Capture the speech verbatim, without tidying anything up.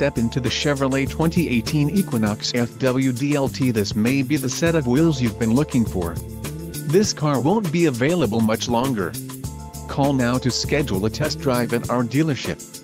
step into the Chevrolet twenty eighteen Equinox F W D L T. This may be the set of wheels you've been looking for. This car won't be available much longer. Call now to schedule a test drive at our dealership.